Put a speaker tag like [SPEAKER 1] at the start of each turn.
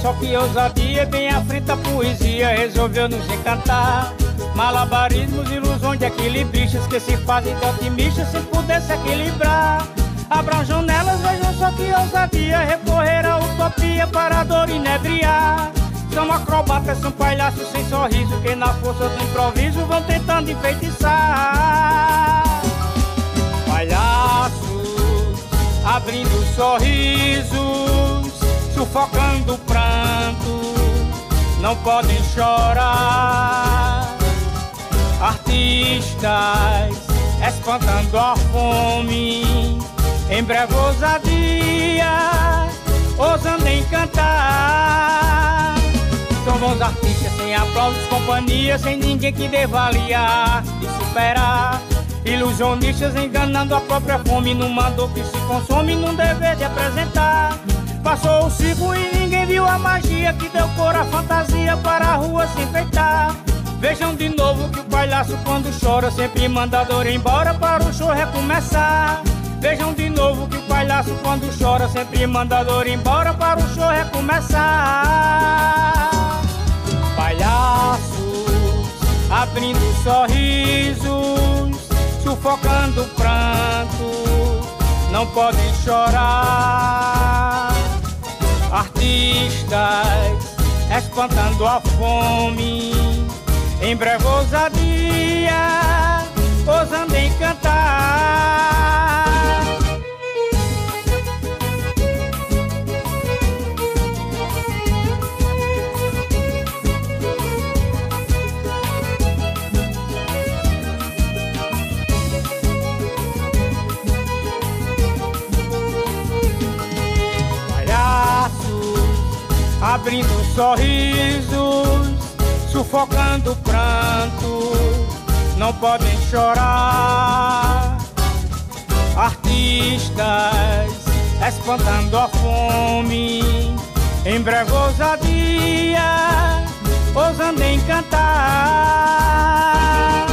[SPEAKER 1] só que ousadia, bem à frente a poesia resolveu nos encantar. Malabarismos, ilusões de equilibristas que se fazem de otimistas se pudesse equilibrar. Abram janelas, vejam só que ousadia, recorrer à utopia para a dor inebriar. São acrobatas, são palhaços sem sorriso, que na força do improviso vão tentando enfeitiçar. Palhaços, abrindo sorrisos, sufocando o pranto, não podem chorar. Artistas, espantando a fome, em breve ousadia, ousando encantar. São bons artistas, sem aplausos, companhia, sem ninguém que deva aliar e superar. Ilusionistas enganando a própria fome, numa dor que se consome, num dever de apresentar. Passou o ciclo e ninguém viu a magia que deu cor à fantasia para a rua se enfeitar. Vejam de novo que o palhaço quando chora sempre manda a dor embora para o show recomeçar. Vejam de novo que o palhaço quando chora sempre manda a dor embora para o show recomeçar. Palhaços, abrindo sorrisos, sufocando o pranto, não podem chorar. Artistas, espantando a fome, em breve ousadia, ousando encantar. Abrindo sorrisos, sufocando o pranto, não podem chorar. Artistas, espantando a fome, em breve ousadia, ousando encantar.